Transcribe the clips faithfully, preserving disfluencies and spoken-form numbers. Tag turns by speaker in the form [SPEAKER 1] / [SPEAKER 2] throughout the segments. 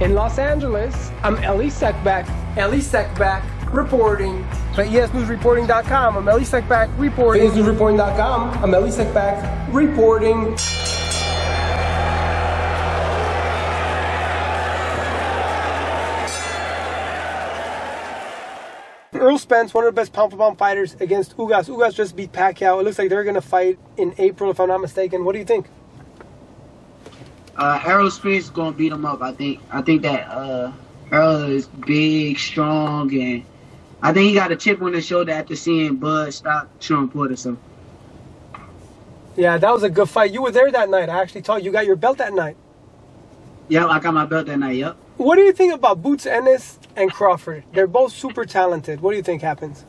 [SPEAKER 1] In Los Angeles, I'm Elie Seckbach. Elie Seckbach reporting. For E S News Reporting dot com, I'm Elie Seckbach reporting. For E S News Reporting dot com, I'm Elie Seckbach reporting. Earl Spence, one of the best pound for pound fighters, against Ugas. Ugas just beat Pacquiao. It looks like they're going to fight in April, if I'm not mistaken. What do you think?
[SPEAKER 2] Uh, Errol Spence is gonna beat him up. I think. I think that uh, Errol is big, strong, and I think he got a chip on his shoulder after seeing Bud stop Sean Porter. So.
[SPEAKER 1] Yeah, that was a good fight. You were there that night. I actually told you, you got your belt that night.
[SPEAKER 2] Yeah, I got my belt that night. Yep.
[SPEAKER 1] What do you think about Boots Ennis and Crawford? They're both super talented. What do you think happens?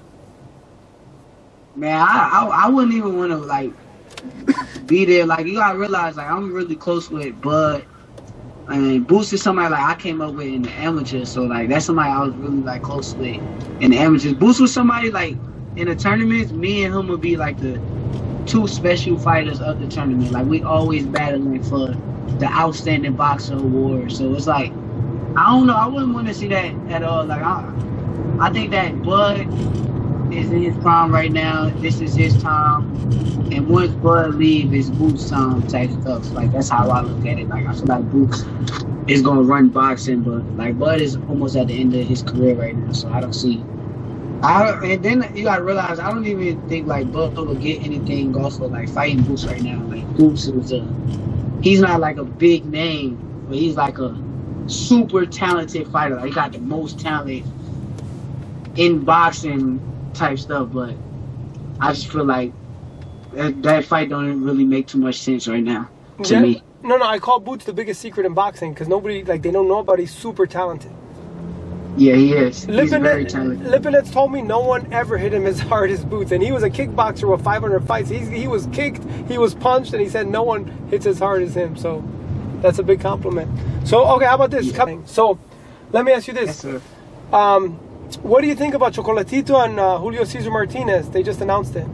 [SPEAKER 2] Man, I I, I wouldn't even want to like. be there. Like, you gotta realize, like, I'm really close with Bud, and Boots is somebody like I came up with in the amateurs, so like that's somebody I was really like close with in the amateurs. Boots was somebody like in the tournaments, me and him would be like the two special fighters of the tournament. Like, we always battling for the outstanding boxer award. So it's like, I don't know, I wouldn't want to see that at all. Like, I I think that Bud is in his prime right now. This is his time. And once Bud leaves, it's Boots' time type stuff. Like, that's how I look at it. Like, I feel like Boots is going to run boxing, but, like, Bud is almost at the end of his career right now, so I don't see. I And then you got to realize, I don't even think, like, Bud will get anything off of, like, fighting Boots right now. Like, Boots is a, he's not, like, a big name, but he's, like, a super talented fighter. Like, he got the most talent in boxing type stuff, but I just feel like that, that fight don't really make too much sense right now to
[SPEAKER 1] yeah.
[SPEAKER 2] me.
[SPEAKER 1] No, no, I call Boots the biggest secret in boxing because nobody, like, they don't know about. He's super talented.
[SPEAKER 2] Yeah, he is. He's
[SPEAKER 1] Lipinets,
[SPEAKER 2] very talented.
[SPEAKER 1] Lipinets told me no one ever hit him as hard as Boots, and he was a kickboxer with five hundred fights. He's, he was kicked, he was punched, and he said no one hits as hard as him. So that's a big compliment. So, okay, how about this? Yeah. So let me ask you this.
[SPEAKER 2] Yes, sir.
[SPEAKER 1] Um, What do you think about Chocolatito and uh, Julio Cesar Martinez? They just announced it.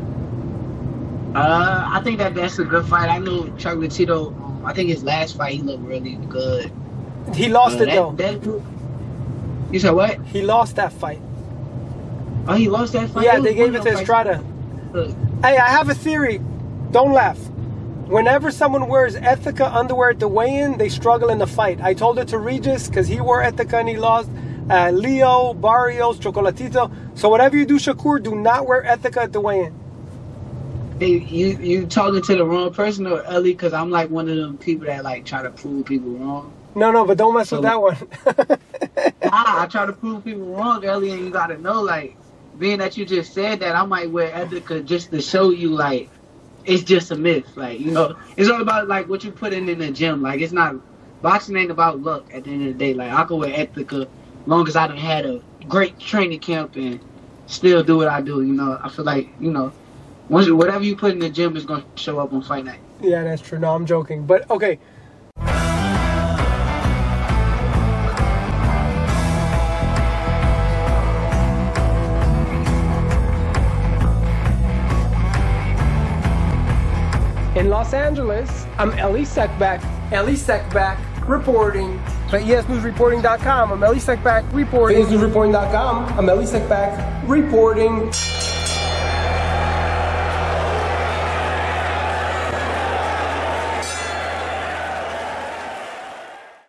[SPEAKER 2] Uh, I think that that's a good fight. I know Chocolatito, um, I think his last fight, he looked really good.
[SPEAKER 1] He lost
[SPEAKER 2] uh,
[SPEAKER 1] it,
[SPEAKER 2] that,
[SPEAKER 1] though.
[SPEAKER 2] That, you said what?
[SPEAKER 1] He lost that fight.
[SPEAKER 2] Oh, he lost that fight?
[SPEAKER 1] Yeah, they gave it to Estrada. Hey, I have a theory. Don't laugh. Whenever someone wears Ethica underwear at the weigh-in, they struggle in the fight. I told it to Regis because he wore Ethica and he lost. Uh, Leo, Barrios, Chocolatito. So whatever you do, Shakur, do not wear Ethica at the weigh-in.
[SPEAKER 2] Hey, you you talking to the wrong person or Elie? Because I'm like one of them people that like try to prove people wrong.
[SPEAKER 1] No, no, but don't mess so, with that one.
[SPEAKER 2] Nah, I try to prove people wrong, Elie, and you gotta know, like, being that you just said that, I might wear Ethica just to show you, like, it's just a myth. Like, you know, it's all about like what you put in in the gym. Like, it's not, boxing ain't about luck at the end of the day. Like, I could wear Ethica long as I done had a great training camp and still do what I do, you know. I feel like, you know, once whatever you put in the gym is going to show up on fight night.
[SPEAKER 1] Yeah, that's true. No, I'm joking. But, okay. In Los Angeles, I'm Elie Seckbach. Elie Seckbach reporting. For E S News Reporting dot com, I'm Elie Seckbach reporting. For E S News Reporting dot com, I'm Elie Seckbach reporting.